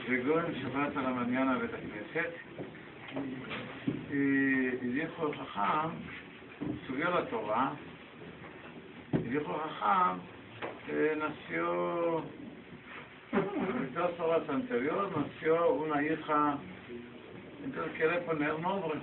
וגורם שבת על המניין בית הכנסת, הדיחו חכם, סוגר לתורה, הדיחו חכם, נסיו, בתור סורת אנטריור, נסיו una hija, entonces quiere poner nombre.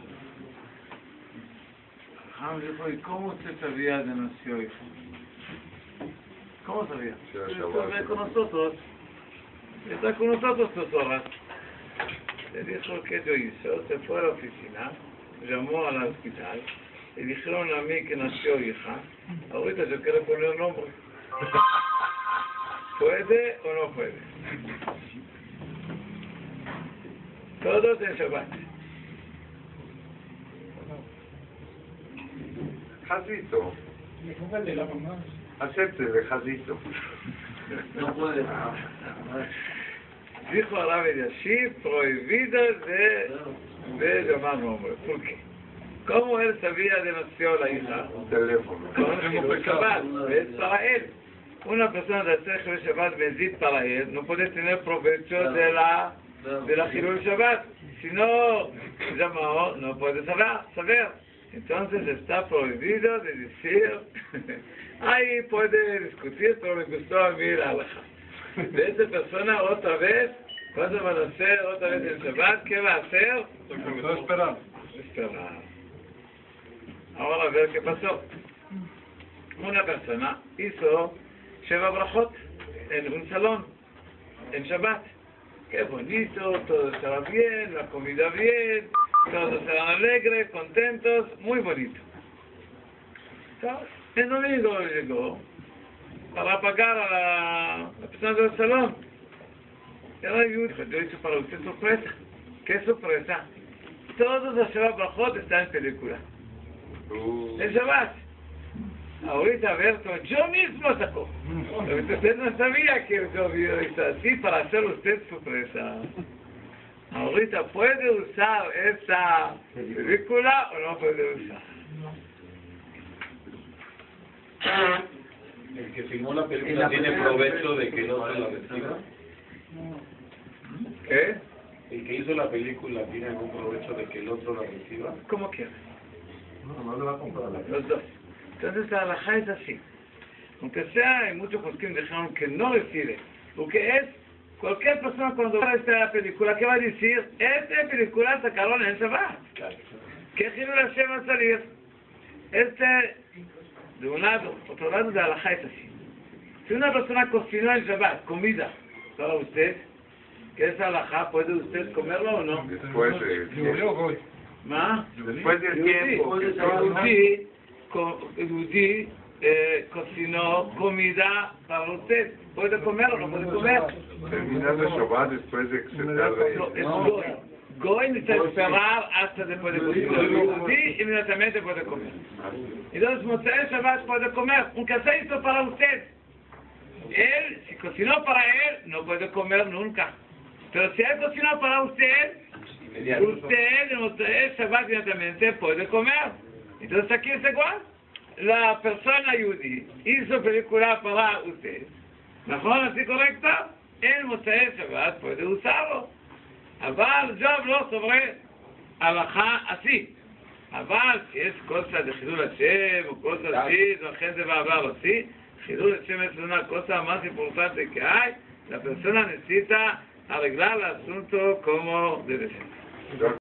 Jajam dijo, ¿y cómo usted sabía de nació hija? ¿Cómo sabía? Está con nosotros. Está con nosotros 2 horas. Le dijo que yo hizo, se fue a la oficina, llamó al hospital, y dijeron a mí que nació hija. Ahorita yo quiero poner nombre. ¿Puede o no puede? Todos en Shabbat. Jazito. Acéptele, Jazito. No puede. Dijo a Rabbi Yashiv, prohibido de llamar nombre. ¿Por qué? ¿Cómo él sabía de nació la hija? Teléfono. Con Shabbat, es para él. Una persona de hacer Shabbat bendit para él no puede tener provecho de la Hilul Shabbat. Si no llamó, no puede saber. Entonces está prohibido de decir, ahí puede discutir, pero me gustó a mí la halajá. De esa persona otra vez, ¿cuándo van a hacer otra vez el Shabbat? ¿Qué va a hacer? Esperar. Esperar. Ahora a ver qué pasó. Una persona hizo Sheva Brachot en un salón, en Shabbat. Qué bonito, todo estaba bien, la comida bien, todos estaban alegres, contentos, muy bonito. El domingo llegó para pagar a la persona del salón. Yo hice para usted sorpresa. ¿Qué sorpresa? Todos los Sheva Brachot están en película. El Shabbat. Ahorita a ver, yo mismo sacó. Usted no sabía que yo hice así para hacer usted sorpresa. Ahorita puede usar esa película o no puede usar. El que filmó la película tiene provecho de que el otro la reciba. ¿Qué? El que hizo la película tiene algún provecho de que el otro la reciba. Como quiera. No le va a comprar la Los dos. Entonces la halajá es así. Aunque sea, hay muchos poskim dejaron que no recibe. Porque es, cualquier persona cuando va a esta película, ¿qué va a decir? Esta película sacaron en Shabbat. ¿Qué Hilul Hashem va a salir? De un lado, otro lado de la halajá es así. Si una persona cocinó en Shabbat comida para usted, ¿qué es halajá? ¿Puede usted comerlo o no? Después de... ¿Ma? Después del tiempo. Yehudi cocinó comida para usted. ¿Puede comer o no puede comer? Terminar el Shabbat después de que se tarde. No, es Goy. Goy necesita esperar hasta después de cocinar. Yehudi inmediatamente puede comer. Entonces, Motzei Shabbat puede comer. Un se hizo para usted. Él, si cocinó para él, no puede comer nunca. Pero si él cocinó para usted, usted en Motzei Shabbat inmediatamente puede comer. Entonces aquí es igual. La persona Yehudi hizo película para usted. ¿Mejor así correcta? El Motzei Shabbat puede usarlo. Aval, yo hablo sobre halajá así. Aval, si es cosa de Hilul Hashem o cosas así, la gente va a hablar así. Hilul Hashem es una cosa más importante que hay. La persona necesita arreglar el asunto como debe ser.